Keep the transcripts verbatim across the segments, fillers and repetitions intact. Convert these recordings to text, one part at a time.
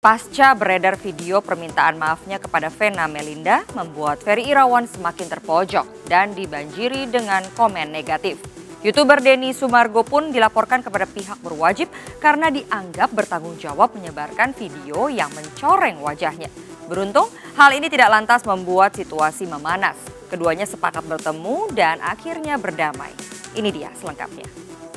Pasca beredar video permintaan maafnya kepada Vena Melinda membuat Ferry Irawan semakin terpojok dan dibanjiri dengan komen negatif. YouTuber Denny Sumargo pun dilaporkan kepada pihak berwajib karena dianggap bertanggung jawab menyebarkan video yang mencoreng wajahnya. Beruntung, hal ini tidak lantas membuat situasi memanas. Keduanya sepakat bertemu dan akhirnya berdamai. Ini dia selengkapnya.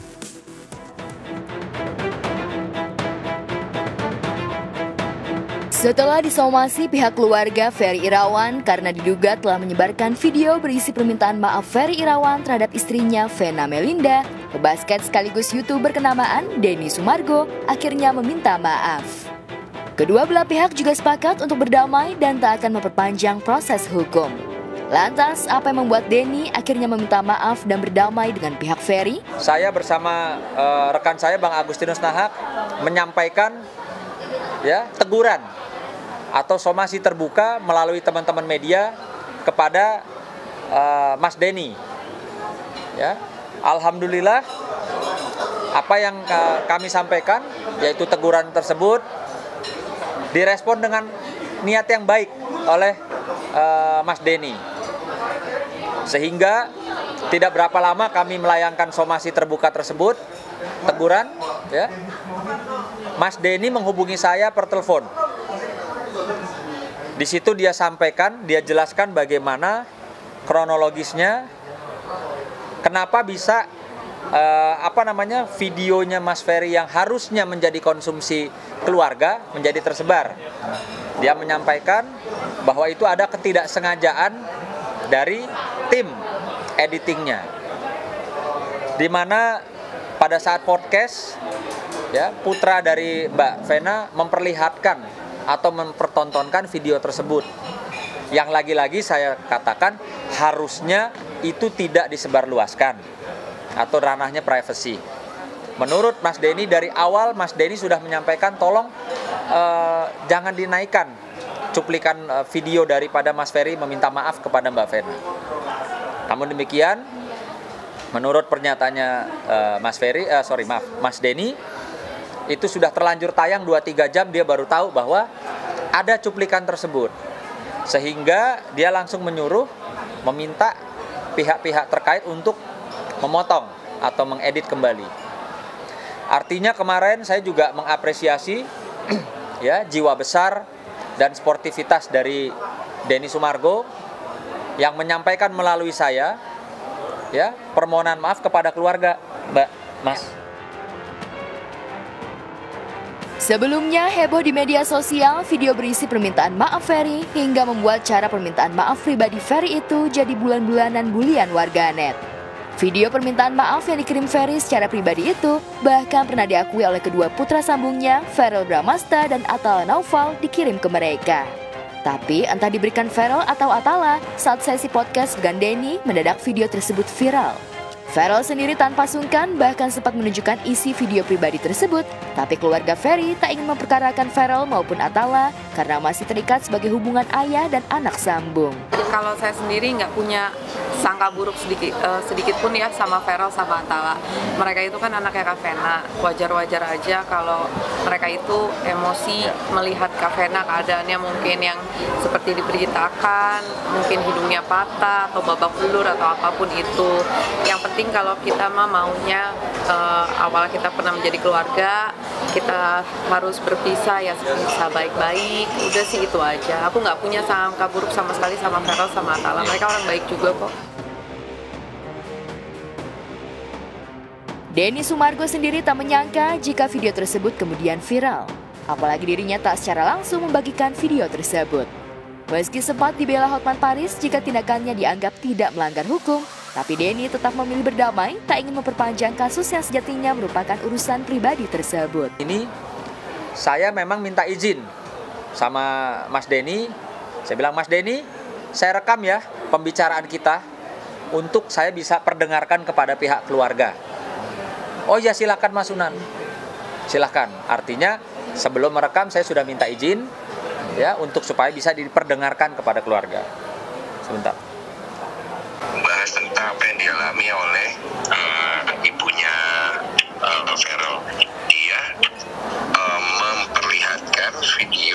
Setelah disomasi pihak keluarga Ferry Irawan karena diduga telah menyebarkan video berisi permintaan maaf Ferry Irawan terhadap istrinya Vena Melinda, pebasket sekaligus YouTuber kenamaan Denny Sumargo akhirnya meminta maaf. Kedua belah pihak juga sepakat untuk berdamai dan tak akan memperpanjang proses hukum. Lantas, apa yang membuat Denny akhirnya meminta maaf dan berdamai dengan pihak Ferry? Saya bersama uh, rekan saya Bang Agustinus Nahak menyampaikan ya teguran atau somasi terbuka melalui teman-teman media kepada uh, Mas Denny. Ya, alhamdulillah apa yang uh, kami sampaikan yaitu teguran tersebut direspon dengan niat yang baik oleh uh, Mas Denny. Sehingga tidak berapa lama kami melayangkan somasi terbuka tersebut, teguran, ya. Mas Denny menghubungi saya per telepon. Di situ dia sampaikan, dia jelaskan bagaimana kronologisnya, kenapa bisa eh, apa namanya videonya Mas Ferry yang harusnya menjadi konsumsi keluarga menjadi tersebar. Dia menyampaikan bahwa itu ada ketidaksengajaan dari tim editingnya, di mana pada saat podcast, ya, putra dari Mbak Vena memperlihatkan atau mempertontonkan video tersebut. Yang lagi-lagi saya katakan harusnya itu tidak disebarluaskan atau ranahnya privacy. Menurut Mas Denny dari awal Mas Denny sudah menyampaikan tolong eh, jangan dinaikkan cuplikan eh, video daripada Mas Ferry meminta maaf kepada Mbak Vena. Namun demikian, menurut pernyataannya eh, Mas Ferry, eh, sorry maaf, Mas Denny, itu sudah terlanjur tayang dua tiga jam dia baru tahu bahwa ada cuplikan tersebut. Sehingga dia langsung menyuruh, meminta pihak-pihak terkait untuk memotong atau mengedit kembali. Artinya kemarin saya juga mengapresiasi ya jiwa besar dan sportivitas dari Denny Sumargo yang menyampaikan melalui saya ya permohonan maaf kepada keluarga, Mbak, Mas. Sebelumnya heboh di media sosial video berisi permintaan maaf Ferry hingga membuat cara permintaan maaf pribadi Ferry itu jadi bulan-bulanan bulian warganet. Video permintaan maaf yang dikirim Ferry secara pribadi itu bahkan pernah diakui oleh kedua putra sambungnya, Verrell Bramasta dan Atala Naufal, dikirim ke mereka. Tapi entah diberikan Verrell atau Atala, saat sesi podcast dengan Denny, mendadak video tersebut viral. Verrell sendiri tanpa sungkan bahkan sempat menunjukkan isi video pribadi tersebut, tapi keluarga Ferry tak ingin memperkarakan Verrell maupun Atala karena masih terikat sebagai hubungan ayah dan anak sambung. Kalau saya sendiri nggak punya sangka buruk sedikit, uh, sedikit pun ya sama Verrell sama Atala. Mereka itu kan anaknya Kak Vena, wajar-wajar aja kalau mereka itu emosi melihat Kak Vena keadaannya mungkin yang seperti diberitakan, mungkin hidungnya patah atau babak belur atau apapun itu. Yang penting kalau kita mah maunya uh, awal kita pernah menjadi keluarga, kita harus berpisah ya bisa baik-baik. Udah sih itu aja. Aku nggak punya sangka buruk sama sekali sama Verrell sama Atala. Mereka orang baik juga kok. Denny Sumargo sendiri tak menyangka jika video tersebut kemudian viral. Apalagi dirinya tak secara langsung membagikan video tersebut. Meski sempat dibela Hotman Paris jika tindakannya dianggap tidak melanggar hukum, tapi Denny tetap memilih berdamai, tak ingin memperpanjang kasus yang sejatinya merupakan urusan pribadi tersebut. Ini saya memang minta izin sama Mas Denny. Saya bilang, Mas Denny, saya rekam ya pembicaraan kita untuk saya bisa perdengarkan kepada pihak keluarga. Oh ya silakan Mas Sunan, silakan. Artinya sebelum merekam saya sudah minta izin ya untuk supaya bisa diperdengarkan kepada keluarga. Sebentar. Bahas tentang apa yang dialami oleh uh, ibunya uh, Verrell. Dia uh, memperlihatkan video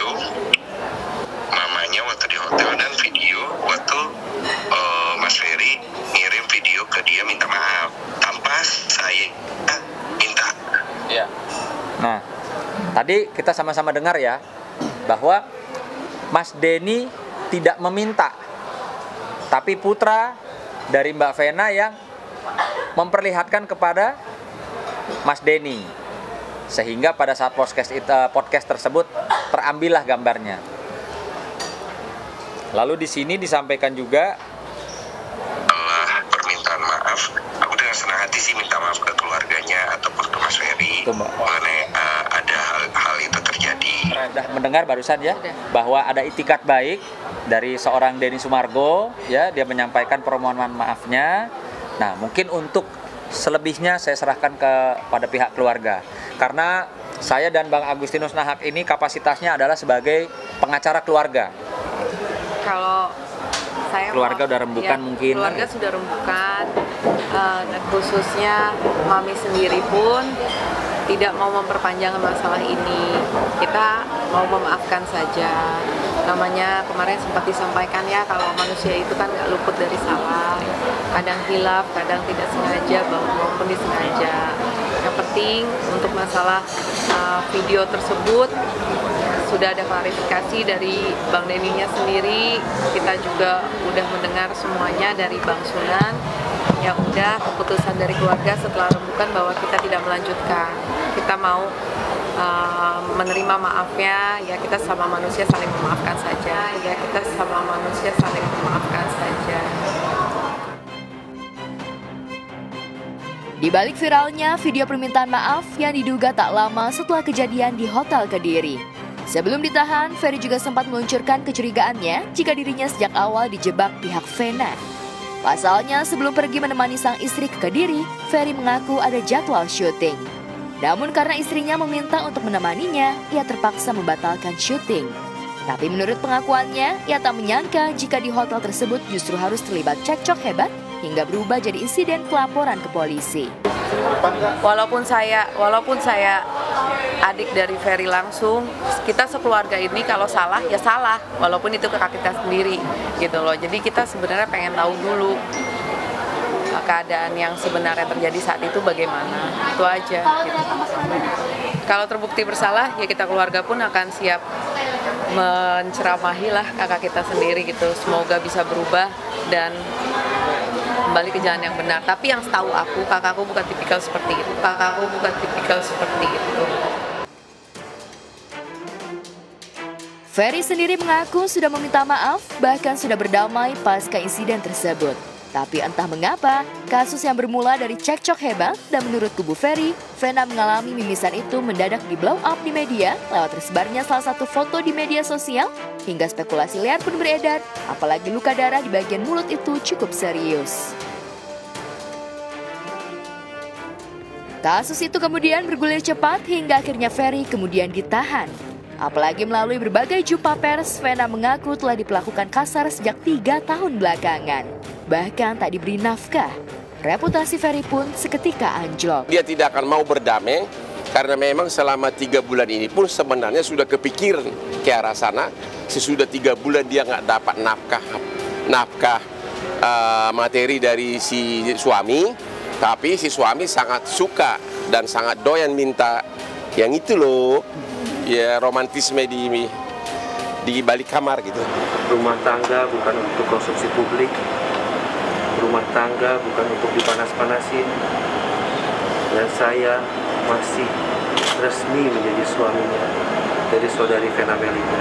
tadi kita sama-sama dengar ya, bahwa Mas Denny tidak meminta, tapi putra dari Mbak Vena yang memperlihatkan kepada Mas Denny. Sehingga pada saat podcast, podcast tersebut terambillah gambarnya. Lalu di sini disampaikan juga, Allah permintaan maaf, aku dengan senang hati sih minta maaf ke keluarganya ataupun ke Mas Ferry mengenai uh, ada hal-hal itu terjadi. Sudah mendengar barusan ya, bahwa ada itikat baik dari seorang Denny Sumargo, ya, dia menyampaikan permohonan maafnya. Nah, mungkin untuk selebihnya saya serahkan kepada pihak keluarga. Karena saya dan Bang Agustinus Nahak ini kapasitasnya adalah sebagai pengacara keluarga. Kalau saya keluarga mau, udah rembukan ya, mungkin. Keluarga sudah rembukan, uh, dan khususnya Mami sendiri pun tidak mau memperpanjang masalah ini. Kita mau memaafkan saja. Namanya kemarin sempat disampaikan ya, kalau manusia itu kan nggak luput dari salah. Kadang hilaf, kadang tidak sengaja, maupun disengaja. Yang penting untuk masalah uh, video tersebut sudah ada klarifikasi dari Bang Denny-nya sendiri. Kita juga udah mendengar semuanya dari Bang Sunan. Ya udah, keputusan dari keluarga setelah rembukan bahwa kita tidak melanjutkan. Kita mau uh, menerima maafnya, ya kita sama manusia saling memaafkan saja. Ya kita sama manusia saling memaafkan saja. Di balik viralnya video permintaan maaf yang diduga tak lama setelah kejadian di Hotel Kediri. Sebelum ditahan, Ferry juga sempat meluncurkan kecurigaannya jika dirinya sejak awal dijebak pihak Vena. Pasalnya, sebelum pergi menemani sang istri ke Kediri, Ferry mengaku ada jadwal syuting. Namun karena istrinya meminta untuk menemaninya, ia terpaksa membatalkan syuting. Tapi menurut pengakuannya, ia tak menyangka jika di hotel tersebut justru harus terlibat cekcok hebat hingga berubah jadi insiden pelaporan ke polisi. Walaupun saya, walaupun saya adik dari Ferry langsung, kita sekeluarga ini kalau salah ya salah, walaupun itu kakak kita sendiri, gitu loh. Jadi kita sebenarnya pengen tahu dulu keadaan yang sebenarnya terjadi saat itu bagaimana, itu aja. Gitu. Kalau terbukti bersalah, ya kita keluarga pun akan siap menceramahi lah kakak kita sendiri gitu. Semoga bisa berubah dan kembali ke jalan yang benar. Tapi yang setahu aku, kakakku bukan tipikal seperti itu. Kakakku bukan tipikal seperti itu. Ferry sendiri mengaku sudah meminta maaf, bahkan sudah berdamai pasca insiden tersebut. Tapi entah mengapa, kasus yang bermula dari cekcok hebat dan menurut kubu Ferry, Vena mengalami mimisan itu mendadak di blow up di media lewat tersebarnya salah satu foto di media sosial, hingga spekulasi liar pun beredar, apalagi luka darah di bagian mulut itu cukup serius. Kasus itu kemudian bergulir cepat hingga akhirnya Ferry kemudian ditahan. Apalagi melalui berbagai jumpa pers, Vena mengaku telah diperlakukan kasar sejak tiga tahun belakangan. Bahkan tak diberi nafkah. Reputasi Ferry pun seketika anjlok. Dia tidak akan mau berdamai karena memang selama tiga bulan ini pun sebenarnya sudah kepikiran ke arah sana. Sesudah tiga bulan dia nggak dapat nafkah nafkah uh, materi dari si suami, tapi si suami sangat suka dan sangat doyan minta yang itu loh. Ya, romantisme di di balik kamar gitu. Rumah tangga bukan untuk konsumsi publik. Rumah tangga bukan untuk dipanas-panasin. Dan saya masih resmi menjadi suaminya dari saudari Vena Melinda.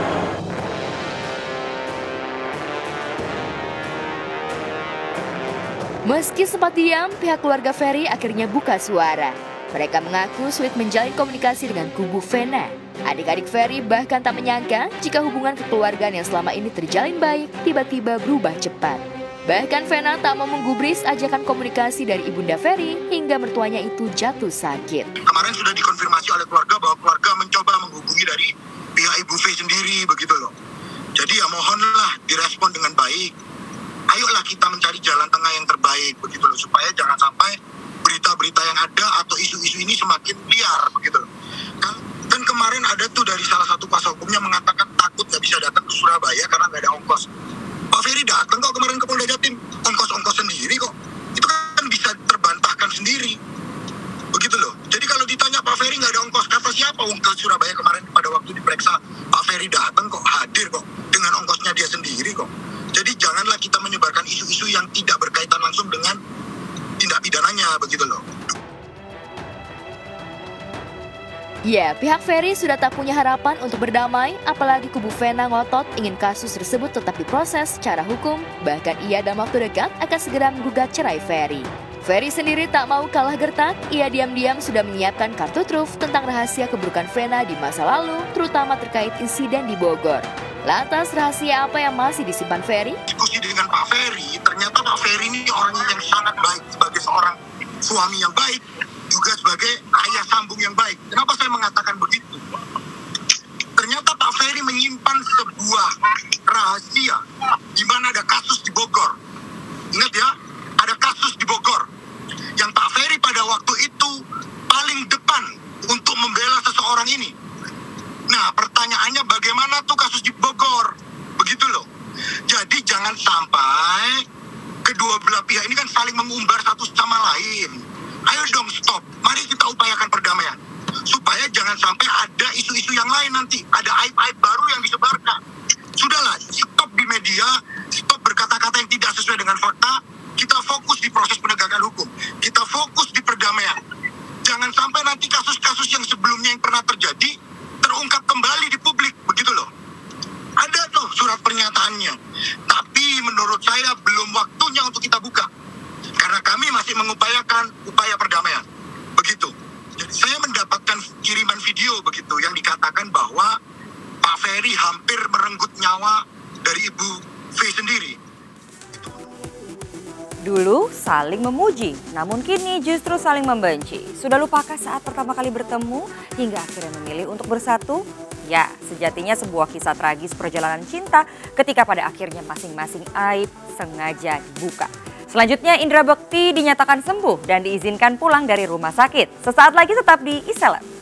Meski sempat diam, pihak keluarga Ferry akhirnya buka suara. Mereka mengaku sulit menjalin komunikasi dengan kubu Vena. Adik-adik Ferry bahkan tak menyangka jika hubungan kekeluargaan yang selama ini terjalin baik tiba-tiba berubah cepat. Bahkan Vena tak mau menggubris ajakan komunikasi dari ibunda Ferry hingga mertuanya itu jatuh sakit. Kemarin sudah dikonfirmasi oleh keluarga bahwa keluarga mencoba menghubungi dari pihak Ibu V sendiri begitu loh. Jadi ya mohonlah direspon dengan baik. Ayolah kita mencari jalan tengah yang terbaik begitu loh, supaya jangan sampai berita-berita yang ada atau isu-isu ini semakin liar begitu loh. Kan kan kemarin ada tuh dari salah satu kuasa hukumnya mengatakan takut nggak bisa datang ke Surabaya karena nggak ada ongkos. Pak Ferry datang kok kemarin ke Polda Jatim, ongkos-ongkos sendiri kok. Itu kan bisa terbantahkan sendiri. Begitu loh. Jadi kalau ditanya Pak Ferry nggak ada ongkos, kata siapa Kenapa Wong ke Surabaya kemarin pada waktu diperiksa Pak Ferry datang kok hadir kok dengan ongkosnya dia sendiri kok. Jadi janganlah kita menyebarkan isu-isu yang tidak berkaitan langsung dengan tindak pidananya begitu loh. Ya, pihak Ferry sudah tak punya harapan untuk berdamai, apalagi kubu Vena ngotot ingin kasus tersebut tetap diproses secara hukum, bahkan ia dalam waktu dekat akan segera menggugat cerai Ferry. Ferry sendiri tak mau kalah gertak, ia diam-diam sudah menyiapkan kartu truf tentang rahasia keburukan Vena di masa lalu, terutama terkait insiden di Bogor. Lantas rahasia apa yang masih disimpan Ferry? Diskusi dengan Pak Ferry, ternyata Pak Ferry ini orang yang sangat baik sebagai seorang suami yang baik, juga sebagai ayah sambung yang baik. Kenapa saya mengatakan begitu? Ternyata Pak Ferry menyimpan sebuah rahasia di mana ada kasus di Bogor. Ingat ya, ada kasus di Bogor yang Pak Ferry pada waktu itu paling depan untuk membela seseorang ini. Nah, pertanyaannya bagaimana tuh kasus di Bogor? Begitu loh. Jadi jangan sampai kedua belah pihak ini kan saling mengumbar satu sama lain. Ayo dong stop, mari kita upayakan perdamaian. Supaya jangan sampai ada isu-isu yang lain nanti, ada aib-aib baru yang disebarkan. Sudahlah, stop di media, stop berkata-kata yang tidak sesuai dengan fakta. Kita fokus di proses penegakan hukum, kita fokus di perdamaian. Jangan sampai nanti kasus-kasus yang sebelumnya yang pernah terjadi terungkap kembali di publik, begitu loh. Ada tuh surat pernyataannya, tapi menurut saya belum waktunya untuk kita buka. Karena kami masih mengupayakan upaya perdamaian, begitu. Jadi saya mendapatkan kiriman video begitu yang dikatakan bahwa Pak Ferry hampir merenggut nyawa dari Ibu V sendiri. Dulu saling memuji, namun kini justru saling membenci. Sudah lupakah saat pertama kali bertemu hingga akhirnya memilih untuk bersatu? Ya, sejatinya sebuah kisah tragis perjalanan cinta ketika pada akhirnya masing-masing aib sengaja dibuka. Selanjutnya Indra Bekti dinyatakan sembuh dan diizinkan pulang dari rumah sakit. Sesaat lagi tetap di iSeleb.